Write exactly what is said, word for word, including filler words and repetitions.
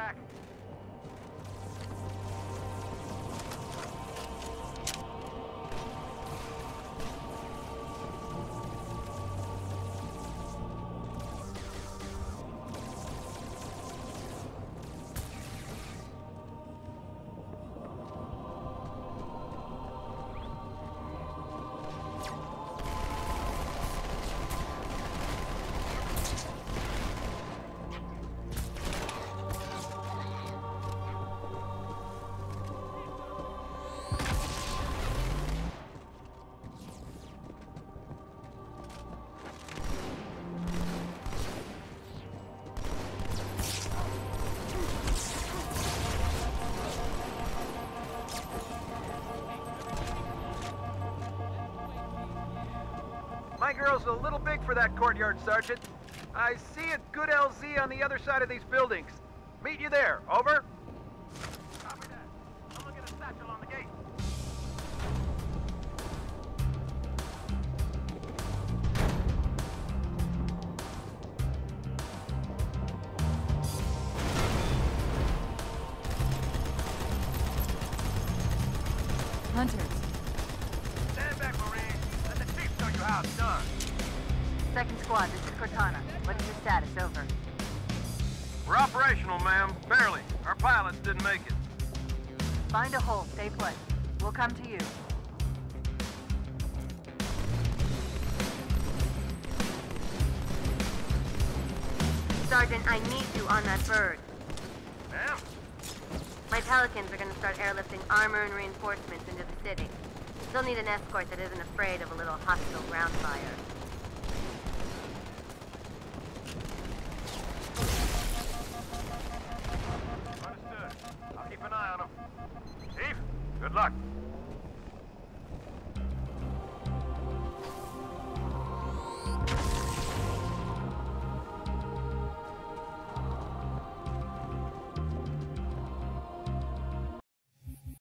back. My girl's a little big for that courtyard, Sergeant. I see a good L Z on the other side of these buildings. Meet you there. Over. Copy that. I'm looking at a satchel on the gate. Hunters. Stand back, Marine. Let the chief show you how it's done. Second squad, this is Cortana. What is your status? Over. We're operational, ma'am. Barely. Our pilots didn't make it. Find a hole. Stay put. We'll come to you. Sergeant, I need you on that bird. Ma'am? My Pelicans are gonna start airlifting armor and reinforcements into the city. They'll need an escort that isn't afraid of a little hostile ground fire. Understood. I'll keep an eye on them. Chief, good luck.